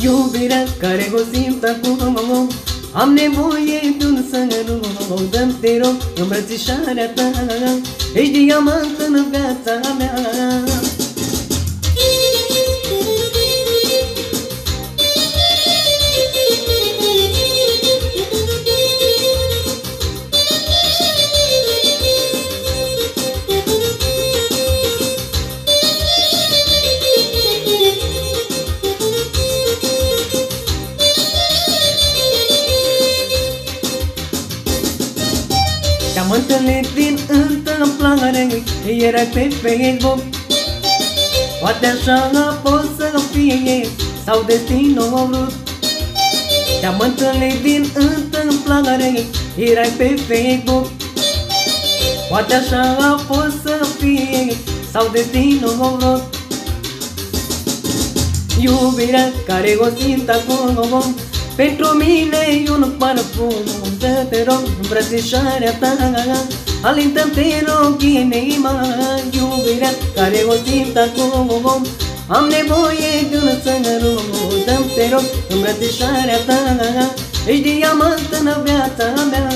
Iubirea care o simt acum, am nevoie de un sărut. Dă-mi, te rog, îmbrățișarea ta, ești diamant în viața mea. Te-am întâlnit din întâmplare, erai pe Facebook. Poate așa a fost să fie, sau destinul vrut. Te-am întâlnit din întâmplare, erai pe Facebook. Poate așa a fost să fie, sau destinul vrut. Iubirea care o simt acum, pentru mine e un parfum. Dă-te rog, îmbrățișarea ta, alintă-mi, te rog, inima. Iubirea care o simt acum, am nevoie de un sărut. Dă-mi, te rog, îmbrățișarea ta, ești diamant în viața mea.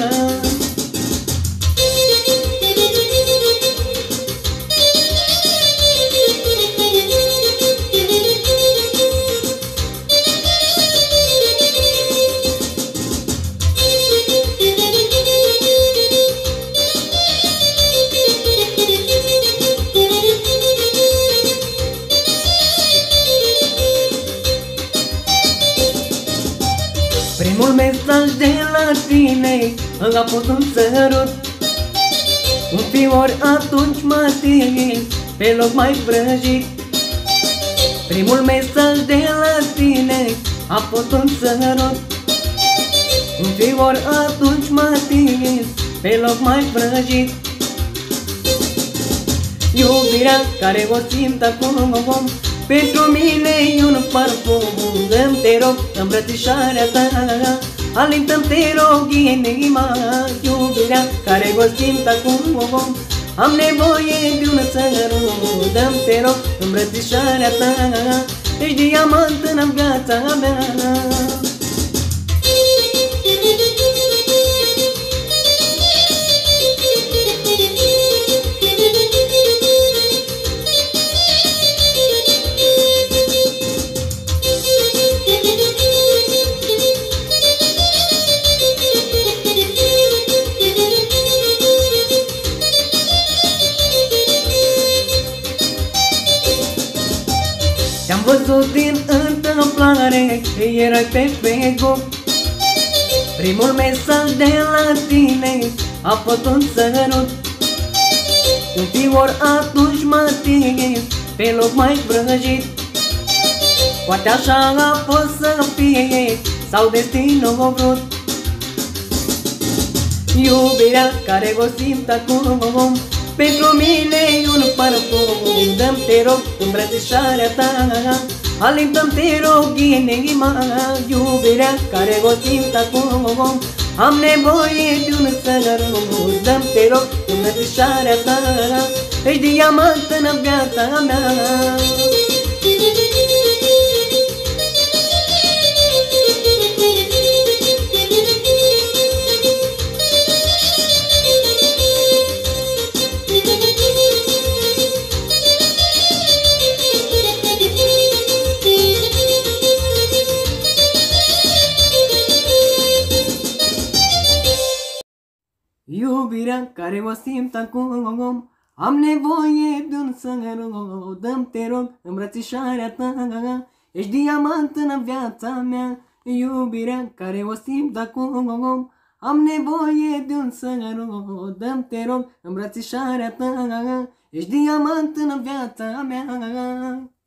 Primul mesaj de la tine a fost un sărut. Un fior atunci m-a atins, pe loc mai prăjit. Primul mesaj de la tine a fost un sărut. Un fior atunci m-a atins, pe loc mai prăjit. Iubirea care o simt acum, pentru mine e un parfum. Dă-mi, te rog, îmbrățișarea ta, alintă-mi, te rog, inima. Iubirea care o simt acum, am nevoie de un sărut. Dă-mi, te rog, îmbrățișarea ta, ești diamant în viața mea. Te-am văzut din întâmplare, erai pe Facebook. Primul mesaj de la tine a fost un sărut. Un fior atunci m-a atins, pe loc mai prăjit. Poate așa a fost să fie, sau destinul vrut. Iubirea care o simt acum, pentru mine e un parfum. Dă-mi, te rog, îmbrățișarea ta, alintă-mi, te rog, inima. Iubirea care o simt acum, am nevoie de un sărut. Dă-mi, te rog, îmbrățișarea ta, ești diamant în viața mea. Iubirea care o simt acum, am nevoie de un sărut. Dă-mi, te rog, îmbrățișarea ta, ești diamant în viața mea. Iubirea care o simt acum, am nevoie de un sărut. Dă-mi, te rog, îmbrățișarea ta, ești diamant în viața mea.